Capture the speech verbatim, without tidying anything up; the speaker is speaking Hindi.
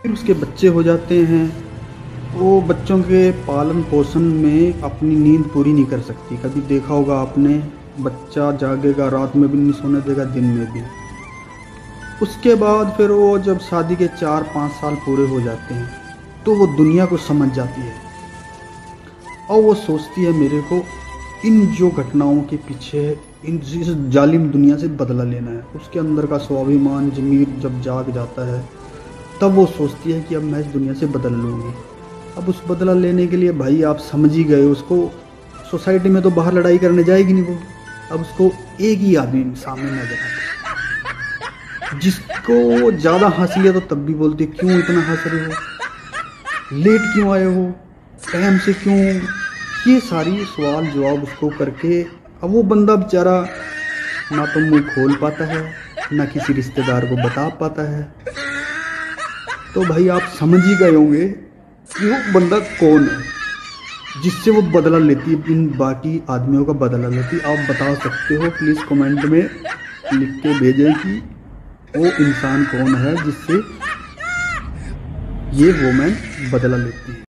फिर उसके बच्चे हो जाते हैं। वो बच्चों के पालन पोषण में अपनी नींद पूरी नहीं कर सकती। कभी देखा होगा आपने, बच्चा जागेगा, रात में भी नहीं सोने देगा, दिन में भी। उसके बाद फिर वो जब शादी के चार पाँच साल पूरे हो जाते हैं तो वो दुनिया को समझ जाती है और वो सोचती है मेरे को इन जो घटनाओं के पीछे, इन इस जालिम दुनिया से बदला लेना है। उसके अंदर का स्वाभिमान जमीर जब जाग जाता है तब वो सोचती है कि अब मैं इस दुनिया से बदल लूँगी। अब उस बदला लेने के लिए भाई आप समझ ही गए, उसको सोसाइटी में तो बाहर लड़ाई करने जाएगी नहीं वो। अब उसको एक ही आदमी सामने नजर आता है जिसको ज़्यादा हंसी है तो तब भी बोलती है क्यों इतना हंस रहे हो, लेट क्यों आए हो, टाइम से क्यों। ये सारी सवाल जवाब उसको करके अब वो बंदा बेचारा ना तो मुंह खोल पाता है, ना किसी रिश्तेदार को बता पाता है। तो भाई आप समझ ही गए होंगे कि वो बंदा कौन है जिससे वो बदला लेती है, इन बाकी आदमियों का बदला लेती है। आप बता सकते हो, प्लीज़ कमेंट में लिख के भेजें कि वो इंसान कौन है जिससे ये वोमेन बदला लेती है।